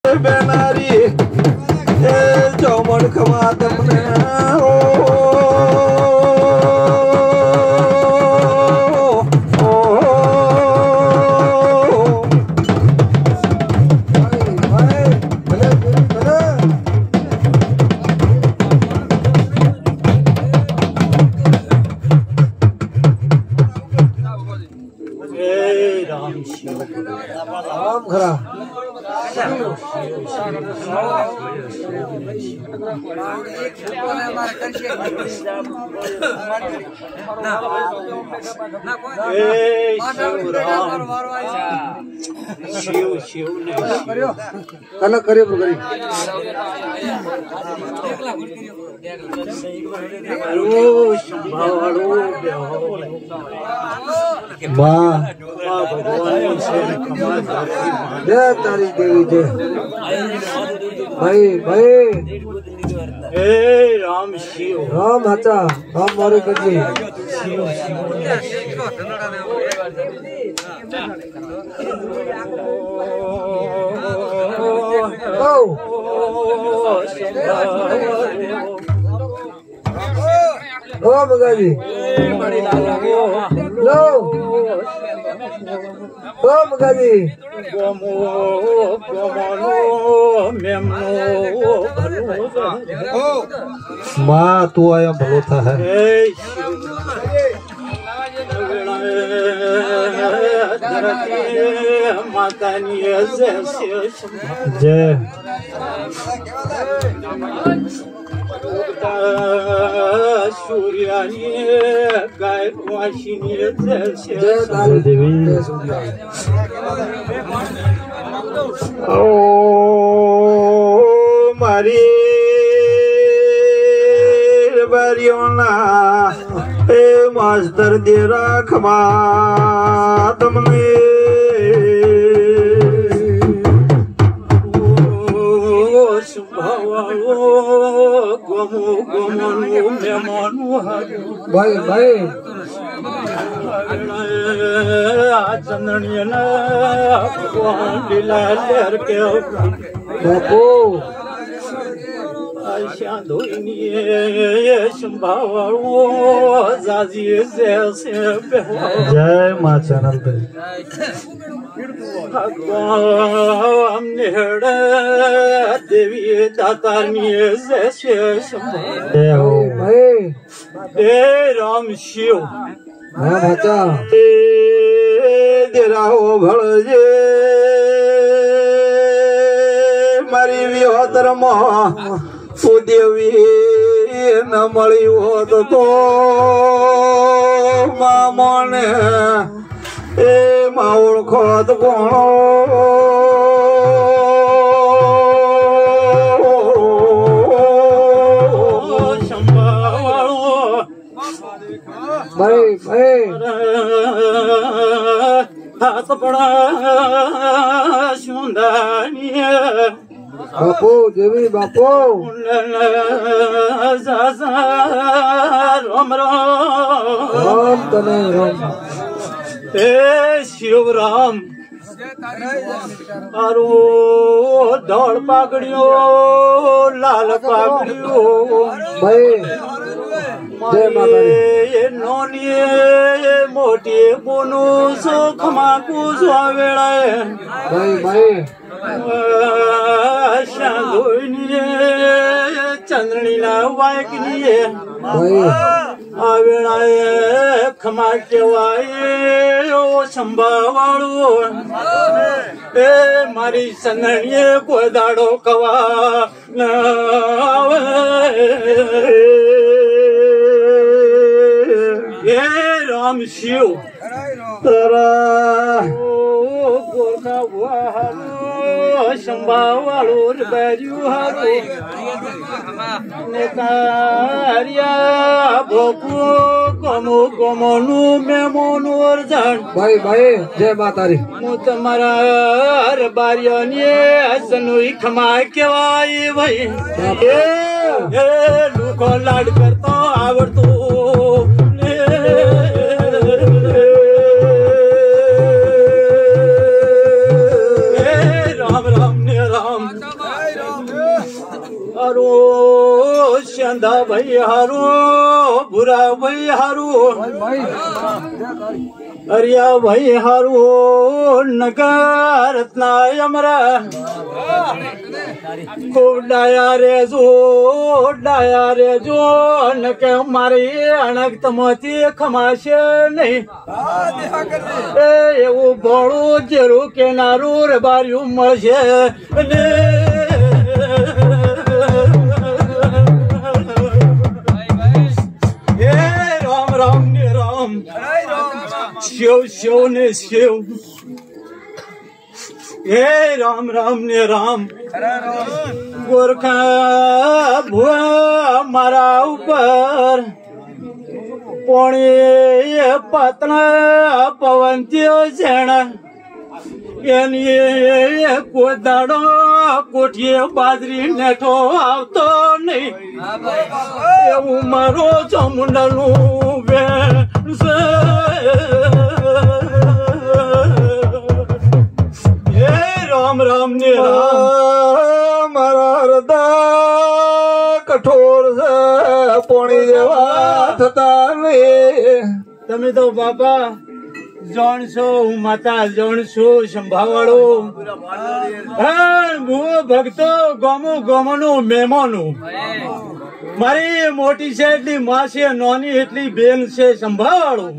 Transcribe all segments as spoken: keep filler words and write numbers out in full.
बेनारी चौमड़ खमा तमने ओ राम खरा शिव शिव कल करियो करी वाह दे तारी देवी दे भाई भाई हे राम शिव राम हाचा राम मारे कजी शिव शिव ओ ओ मगाजी लो ओ मगाजी गोमो गोमनो मेमनो भलो माँ तू आया भलो था है माता जय सूर्यानी गाय वाशिनी जय काली देवी ओ मारी बारियोना ए मास्टर दे रखमा तुमने भाई भाई चंदनिया लीला लेर के बापू जय माँ चैनल पे देवी दातारनी जय हो भाई हे राम शिव हाँ भाचा तेरा हो भल जे मारी विहोतर सुदेवी न मળી હોત તો મામોને એ માં ઓળખોત કોણો भाई भाई हाथ पड़ा सुंदरी बापू देवी बापू राम राम तने राम हे शिव राम अरो धौल पाकड़ियो लाल पाकड़ियो भाई जय माता दी ये नोनी ये मोटी बोनो सो खमा को स्वावेला भाई भाई चंद्रनीला वायकनी भाई आवेलाए खमा के वाये ओ संभावाळो ए मारी चंद्रनीए को दाड़ो कवा न ये राम शिव तरा गोरखा वाहरो संभावाळो बारियो हारो नेतारिया भोपू कमो कमनु मेमनु अर्जन भाई भाई जय माता दी मु तुम्हारा बारियोनी असनुई खमा केवाई भाई ए लुको लाड करतो आवडतो राम राम ने राम હારું શંદા ભાઈ હારું ભૂરા ભાઈ હારું અરિયા ભાઈ હારું નગર રત્ના અમરા ખૂબ ડાયા રેજો ડાયા રેજો ને કે મારી અણક તમથી ખમાશે નહીં એ એવું ભોળું જેરું કેનારું રે બાર્યું મળશે ને એ રામ રામ ને રામ શિવ શિવ ને શિવ એ રામ રામ ને રામ ગોરખા ભુવા મારા ઉપર પોણી પતના પવન થયો છેણા એની કોદાડો કોઠીએ બાજરી નેઠો આવતો નહીં એવું મારો ચામુંડાનું વેણ છે રામ રામ ને રામ મારા હૃદય કઠોર છે પોણી જેવા થતા નહીં તમે તો બાપા જાણશો હું માતા જાણશો સંભાળો હું ભક્તો ગમો ગમોનું મહેમાનું મારી મોટી છે એટલી માં છે નાની એટલી બેન છે સંભાળો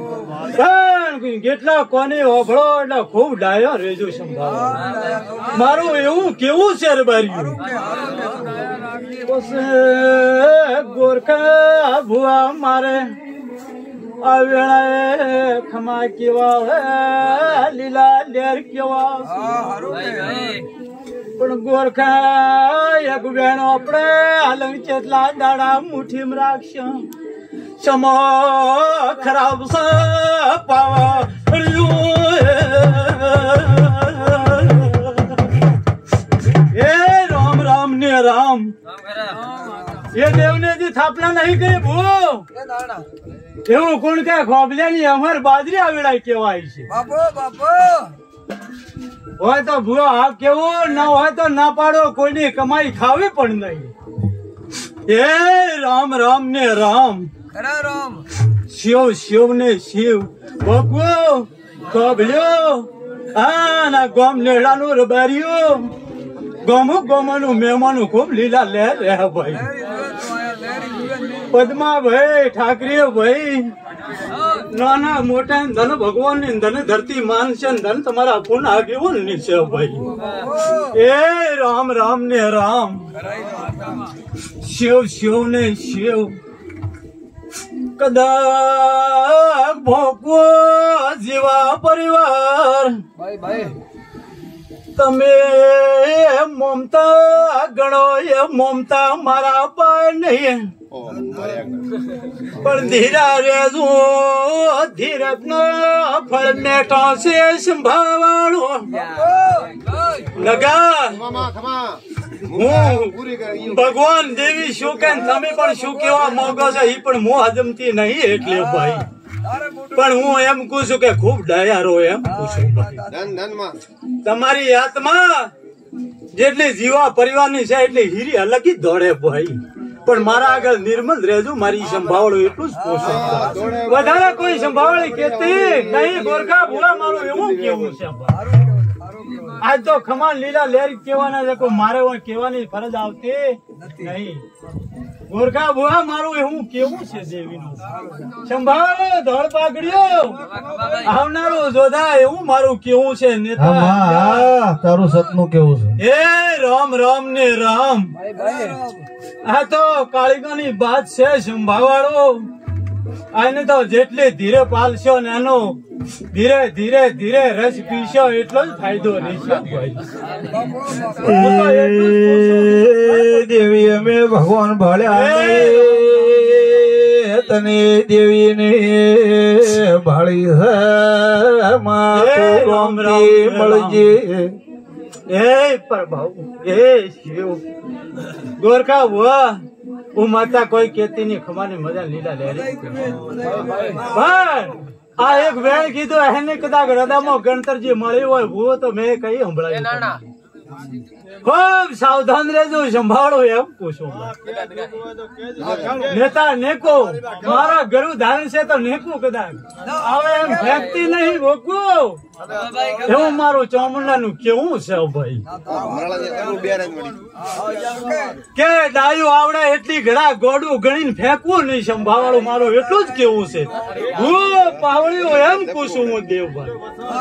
કેટલા કોને ઓભળો એટલે ખૂબ ડાયો રેજો સંભાળો મારું એવું કેવું છે રે બાર્યું ગોરખા ભુવા મારે આ વેળાએ ખમા કેવા લીલા લેર કેવા પણ ગોરખા એક બેનો આપણે અલંગ ચેટલા દાડા મુઠ્ઠીમાં રાખશો સમો ખરાબ છે પાવા એ રામ રામ ને રામ એ દેવને જે થાપલા નહીં કરી ભૂ એવું કોણ કે ખોબલ્યા ની અમાર બાજરી આવેલા કેવાય છે હોય તો ભૂરો આ કેવું ના હોય તો ના પાડો કોઈની કમાઈ ખાવી પણ નહીં એ રામ રામ ને રામ શિવ શિવ ને શિવ ભગવો ખોબલ્યો આ ના ગોમ નેડાનું રબાર્યું ગોમો ગોમાનું મહેમાનું ખૂબ લીલા લે રે ભાઈ પદ્મા ભાઈ ઠાકરે ભાઈ નાના મોટા ધન ભગવાન ની ધન ધરતી માન છે ધન તમારા પૂર્ણ આગેવાન ની છે ભાઈ એ રામ રામ ને રામ શિવ શિવ ને શિવ કદાચ ભોગવો જીવા પરિવાર તમે મમતા ગણો એ મમતા મારા પર નહીં પણ ધીરા રેજો ધીરજ નો ફળ મેઠો છે સંભાળો નગા હું ભગવાન દેવી શું કે તમે પણ શું કેવા મોગો છો એ પણ હું હજમતી નહીં એટલે ભાઈ પણ હું એમ કહું છું કે ખૂબ ડાયારો એમ કહું છું તમારી આત્મા જેટલી જીવા પરિવારની છે એટલી હીરી અલગ જ દોડે ભાઈ પણ મારા આગળ નિર્મલ રહેજો મારી સંભાળો એટલું જ પોષણ વધારે કોઈ સંભાળી કેતી નહીં ગોરખા ભૂલા મારું એવું કેવું છે આજ તો ખમાન લીલા લેર કેવાના છે કોઈ મારે કેવાની ફરજ આવતી નહીં ગોરખા ભુવા મારું એવું કેવું છે દેવીનું સંભાળો ધોળ પાઘડ્યો આવનારું જોધા એવું મારું કેવું છે નેતા તારું સતનું કેવું છે એ રામ રામ ને રામ આ તો કાળીગોની બાત છે સંભાળો આને તો જેટલી ધીરે પાલશો ને એનો ધીરે ધીરે ધીરે રસ પીશો એટલો જ ફાયદો રહેશે દેવી અમે ભગવાન ભાળ્યા તને દેવી ને ભાળી રામ મળજે એ પ્રભાવ એ શિવ ગોરખા હુઆ હું માતા કોઈ કેતી ની ખમાની મજા લીલા લે આ એક વેણ કીધું એને કદાચ હૃદયમાં ગણતરજી મળી હોય ભૂવો તો મેં કઈ સંભળાયું ખૂબ સાવધાન રહેજો, સંભાળો એમ પૂછો. નેતા નેકો મારા ગરુ ધારણ છે તો નેકું કદાચ હવે એમ ફેંકતી નહીં ભોગવું એવું મારું ચામુંડાનું કેવું છે ભાઈ કે ડાયું આવડે એટલી ઘડા ગોડું ગણીને ફેંકવું નહીં. સંભાળું મારું એટલું જ કેવું છે. હું પાવળ્યું એમ પૂછું હું દેવભાઈ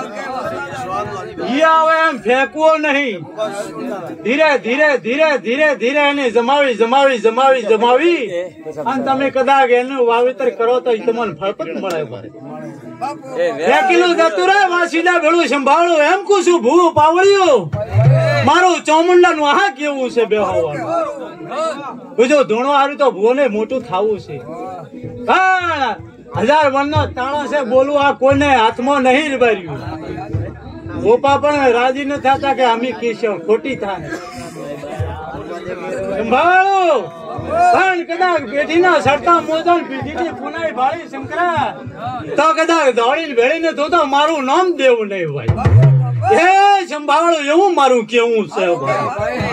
ઈ આવે એમ ફેંકવો નહીં. ધીરે ધીરે ધીરે ધીરે ધીરે એને જમાવી જમાવી જમાવી જમાવી અને તમે કદાચ એનું વાવેતર કરો તો તમને ફળ મળે. ફેંકીલું જતું રહે માં સીધા ભેળું સંભાળું એમ કું ભૂ પાવળ્યું મારું ચામુંડા નું આ કેવું છે બે બીજો ધૂણો હારું તો ભૂ ને મોટું થાવું છે. હજાર વન નો તાણો છે બોલું આ કોઈને હાથમાં નહીં રબાર્યું. ગોપા પણ રાજી ન થતા કે અમે કેશવ ખોટી થાય સંભાળો પણ કદાચ પેઢીના સરતા મોજન પીઢીની પુનાઈ ભાળી શંકરા તો કદાચ દોડીને ભેળીને તો તો મારું નામ દેવું નહીં ભાઈ. એ સંભાળો એવું મારું કેવું છે ભાઈ.